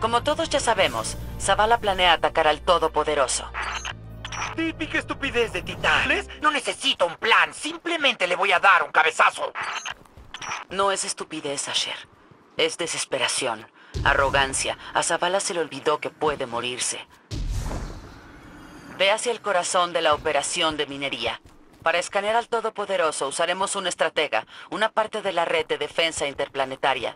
Como todos ya sabemos, Zavala planea atacar al Todopoderoso. Típica estupidez de titanes. No necesito un plan, simplemente le voy a dar un cabezazo. No es estupidez, Asher. Es desesperación, arrogancia. A Zavala se le olvidó que puede morirse. Ve hacia el corazón de la operación de minería. Para escanear al Todopoderoso usaremos un estratega, una parte de la red de defensa interplanetaria.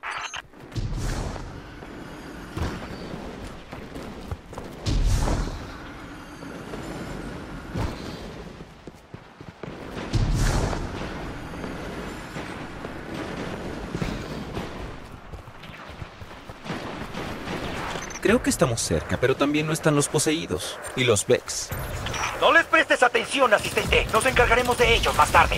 Creo que estamos cerca, pero también no están los poseídos. Y los Vex. No les prestes atención, asistente. Nos encargaremos de ellos más tarde.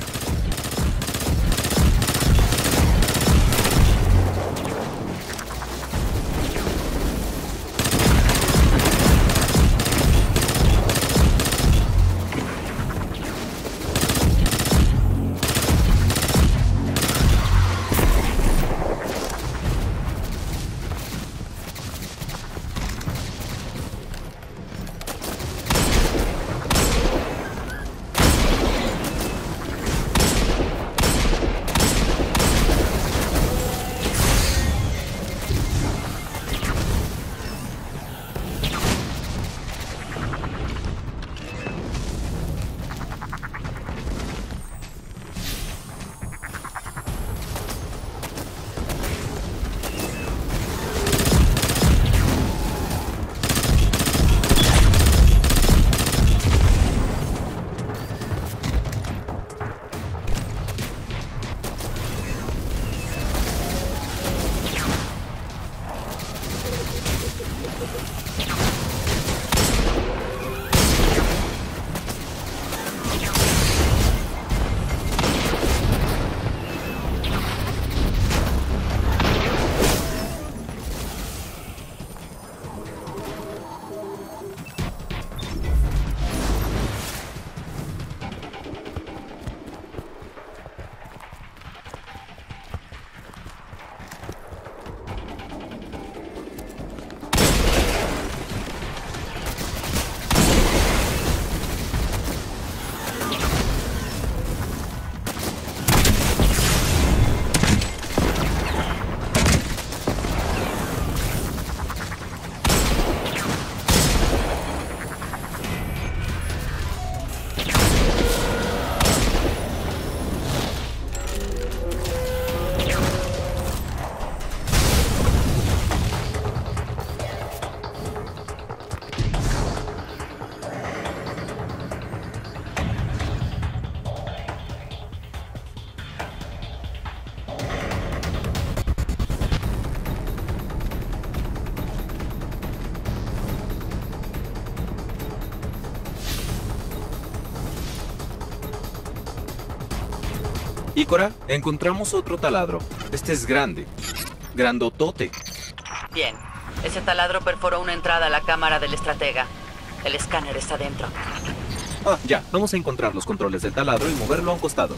Ícora, encontramos otro taladro. Este es grande. Grandotote. Bien. Ese taladro perforó una entrada a la cámara del estratega. El escáner está dentro. Ah, ya. Vamos a encontrar los controles del taladro y moverlo a un costado.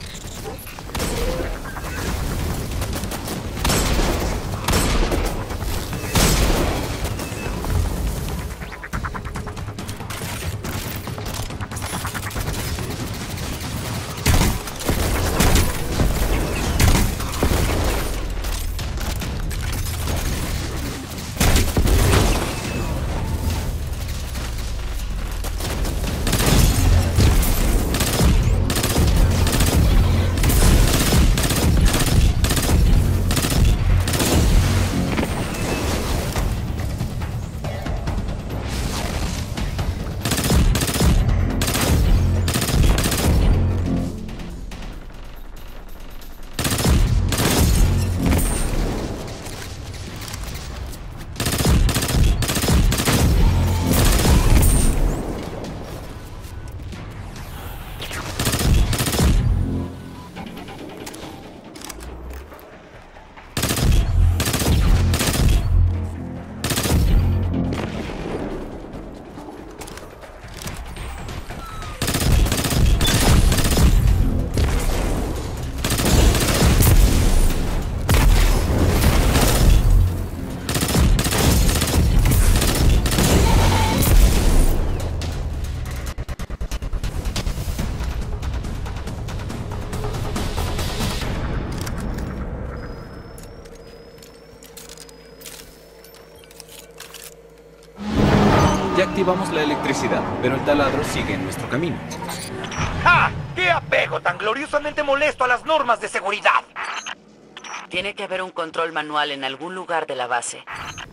desactivamos la electricidad, pero el taladro sigue en nuestro camino. ¡Ja! ¡Qué apego tan gloriosamente molesto a las normas de seguridad! Tiene que haber un control manual en algún lugar de la base.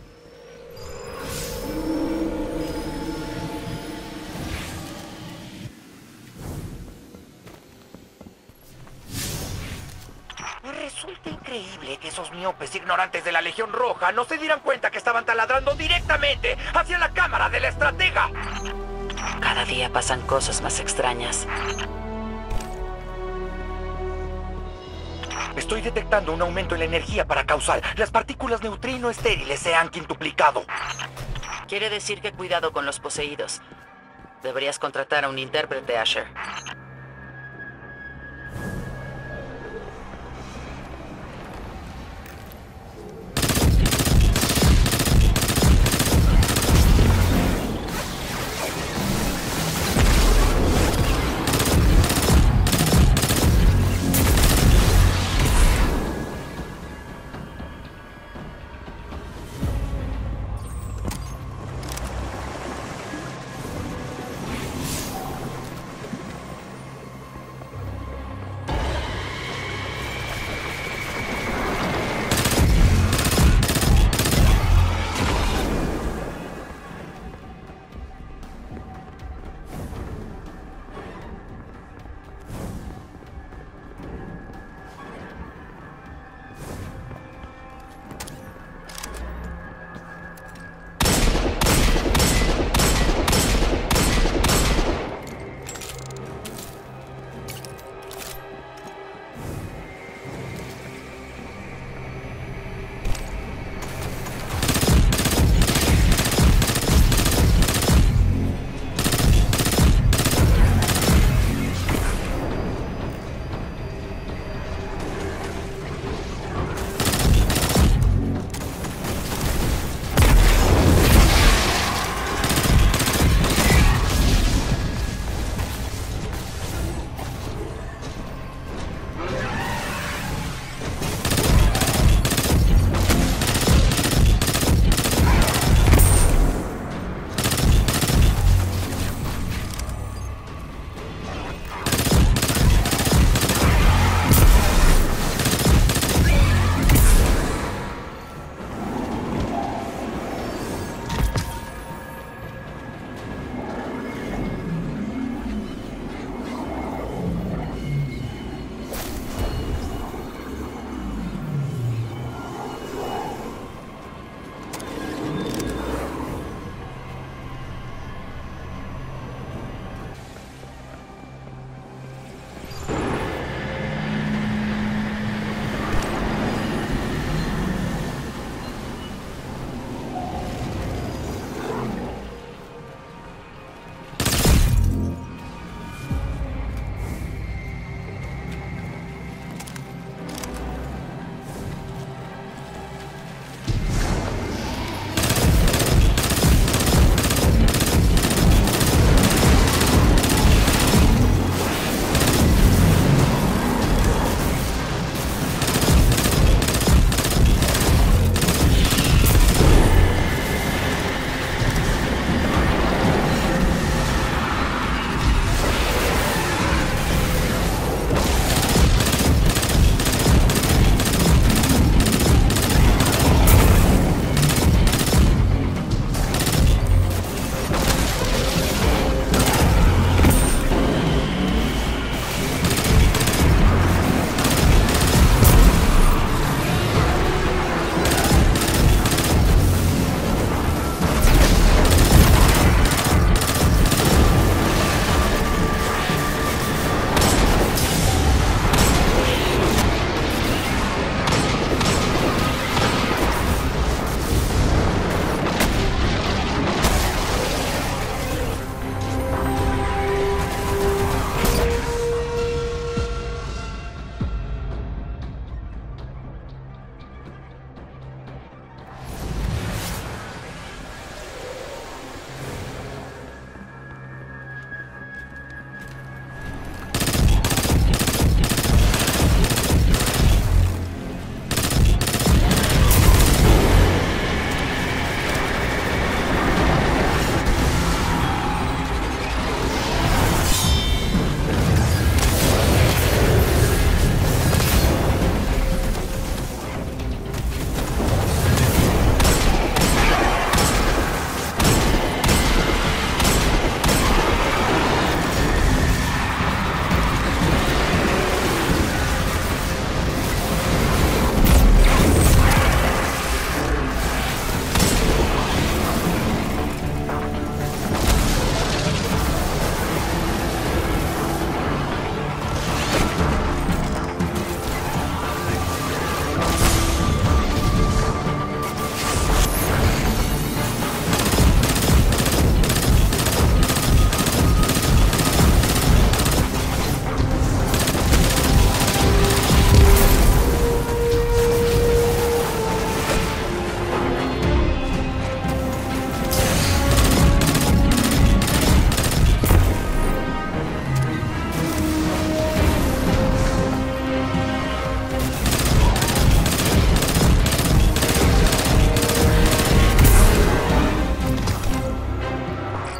Resulta increíble que esos miopes ignorantes de la Legión Roja no se dieran cuenta que estaban taladrando directamente hacia la cámara de la estratega. Cada día pasan cosas más extrañas. Estoy detectando un aumento en la energía paracausal. Las partículas neutrino estériles se han quintuplicado. Quiere decir que cuidado con los poseídos. Deberías contratar a un intérprete, Asher.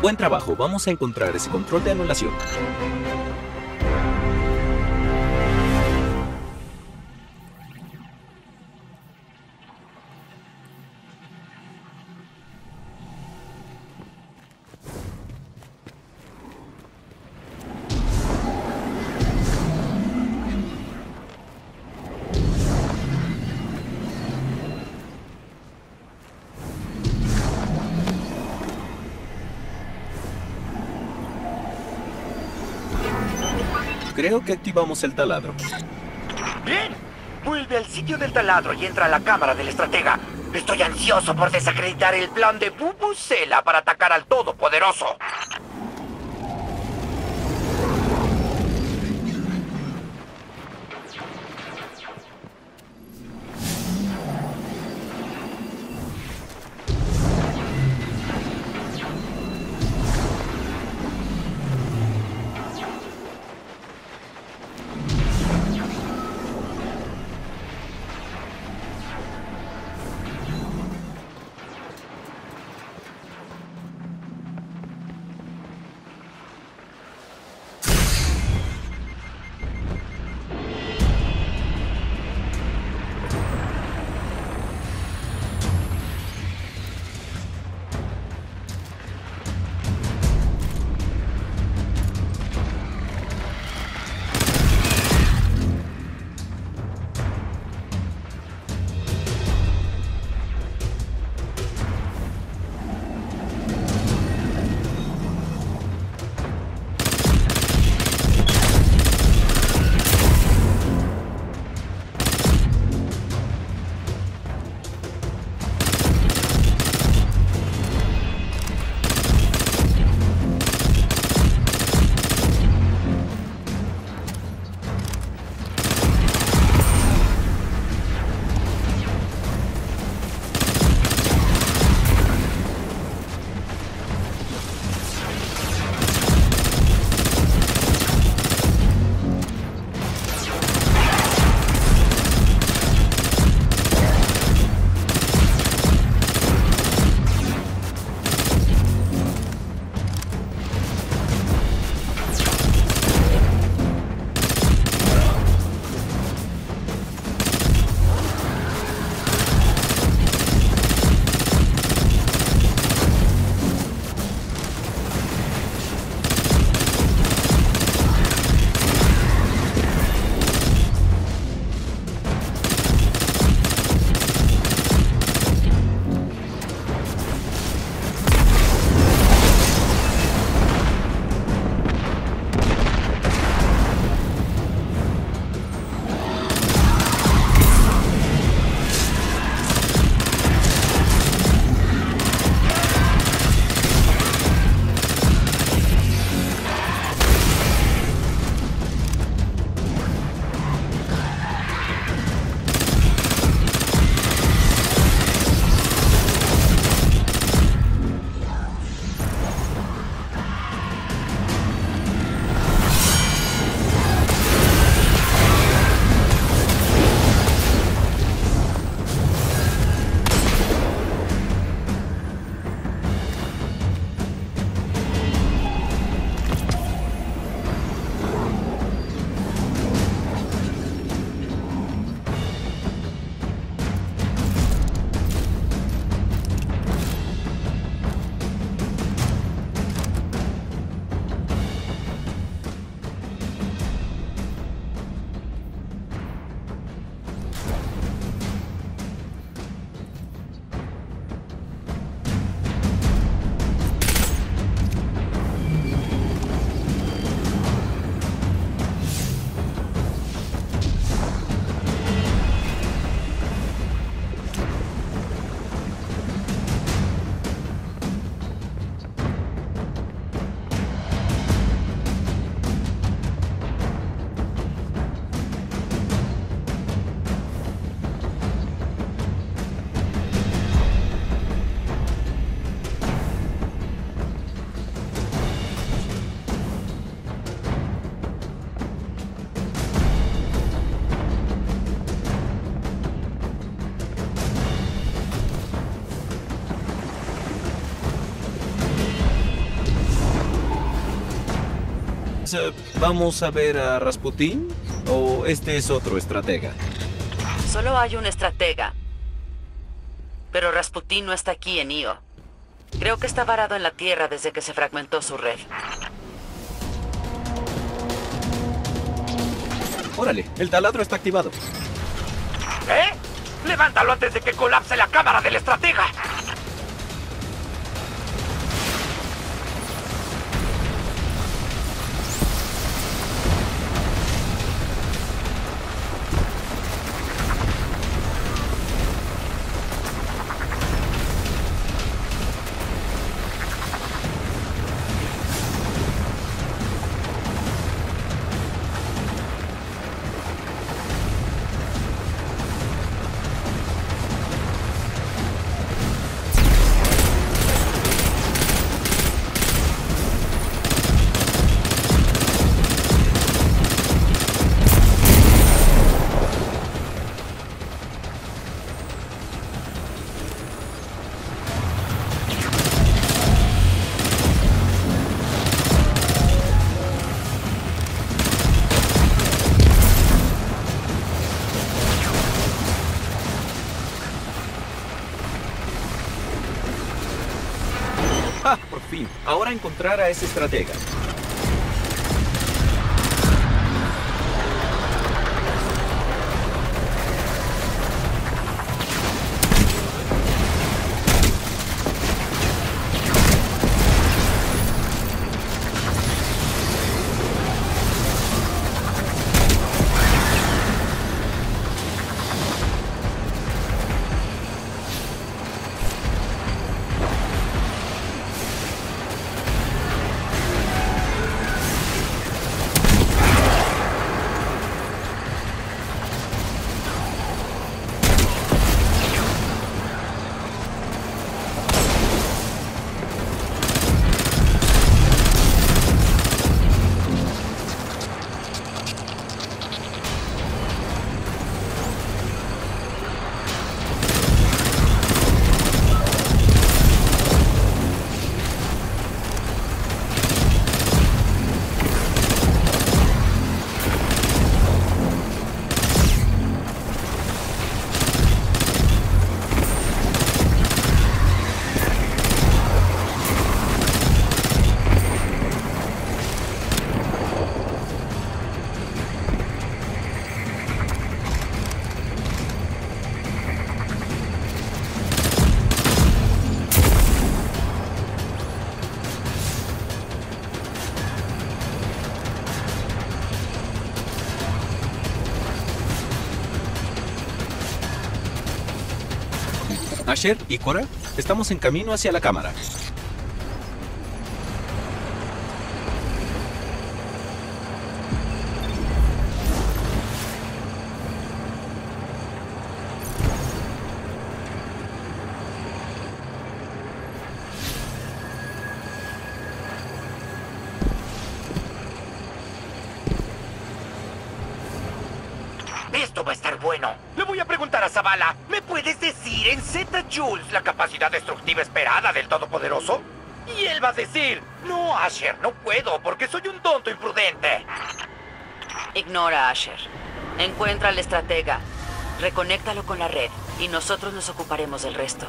Buen trabajo, vamos a encontrar ese control de anulación. Creo que activamos el taladro. ¡Bien! Vuelve al sitio del taladro y entra a la cámara del estratega. Estoy ansioso por desacreditar el plan de Vuvuzela para atacar al Todopoderoso. ¿Vamos a ver a Rasputín? ¿O este es otro estratega? Solo hay un estratega. Pero Rasputín no está aquí en Io. Creo que está varado en la Tierra desde que se fragmentó su red. Órale, el taladro está activado. ¿Eh? ¡Levántalo antes de que colapse la cámara del estratega! ¡Ah, por fin! Ahora encontrar a ese estratega. Asher y Cora, estamos en camino hacia la cámara. Esto va a estar bueno. Le voy a preguntar a Zavala. ¿Me puedes decir en Z-Joules la capacidad destructiva esperada del Todopoderoso? Y él va a decir, no, Asher, no puedo porque soy un tonto imprudente. Ignora a Asher. Encuentra al estratega. Reconéctalo con la red y nosotros nos ocuparemos del resto.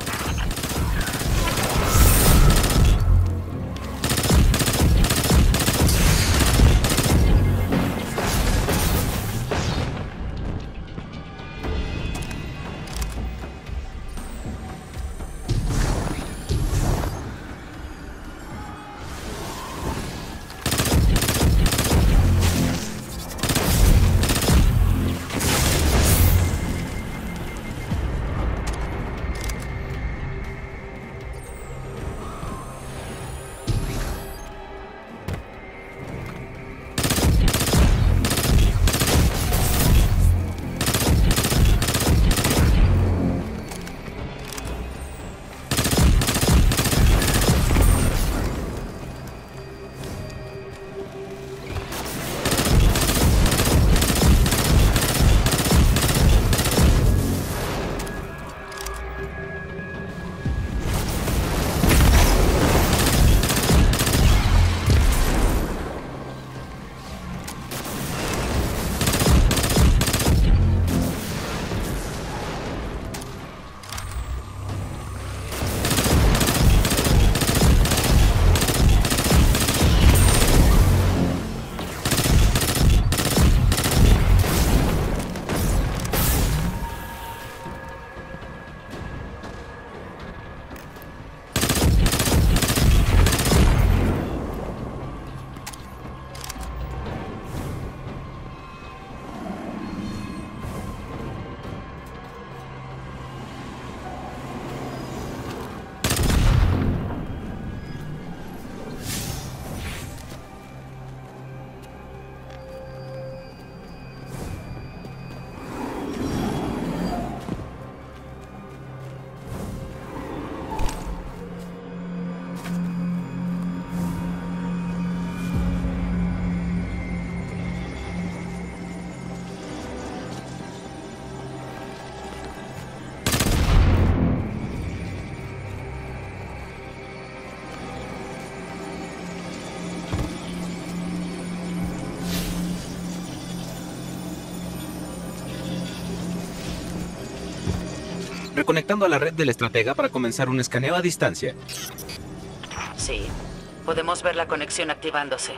reconectando a la red del estratega para comenzar un escaneo a distancia. Sí. Podemos ver la conexión activándose.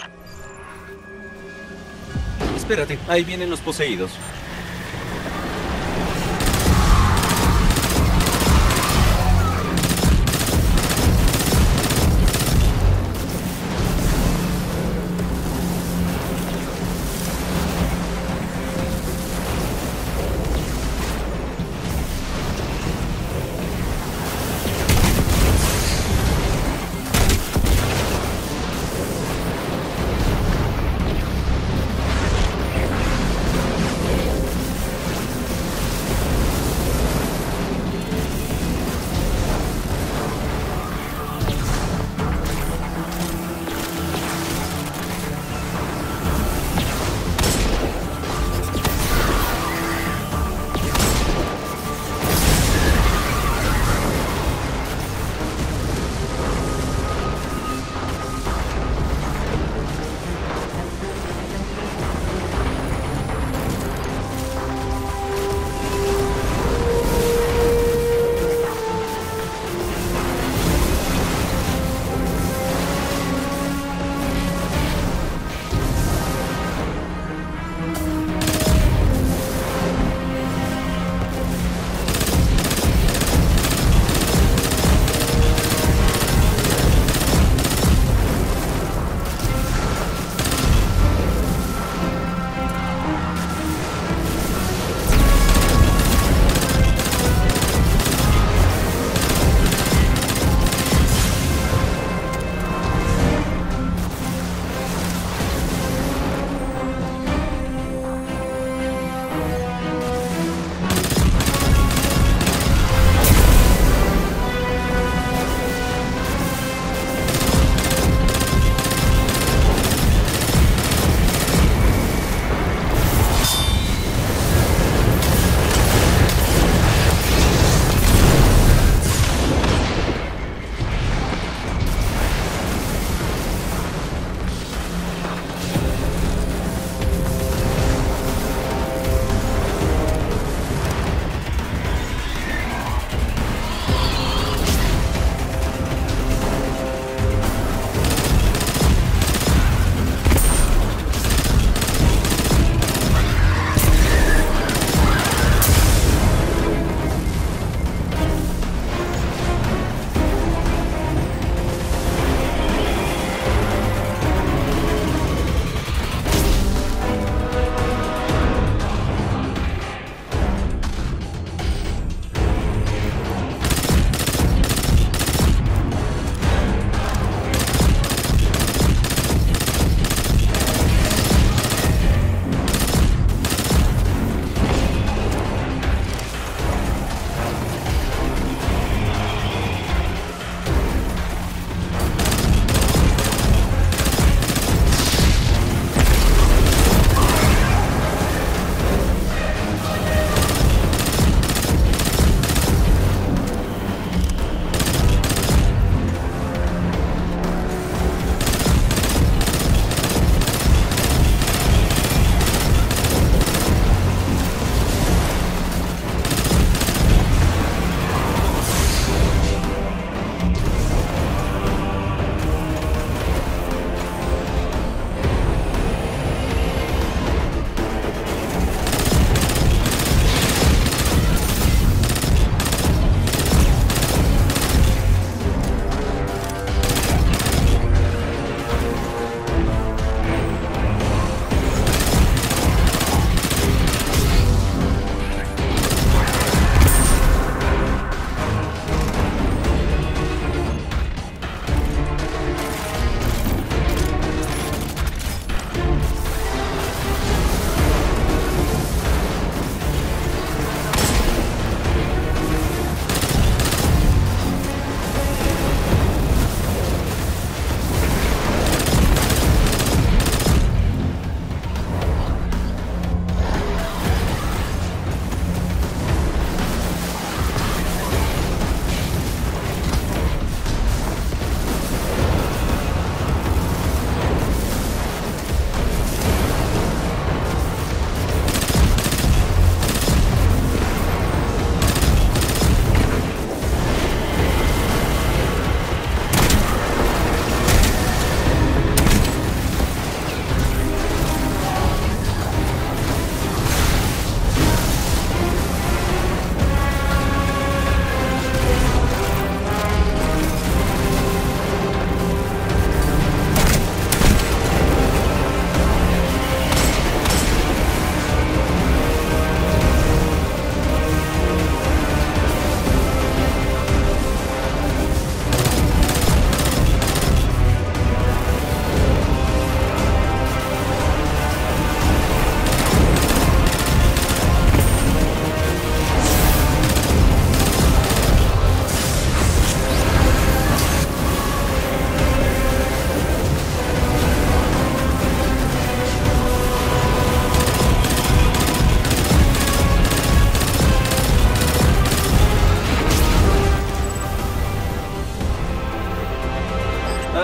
Espérate, ahí vienen los poseídos.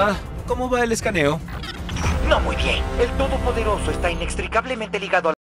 ¿Cómo va el escaneo? No muy bien. El Todopoderoso está inextricablemente ligado a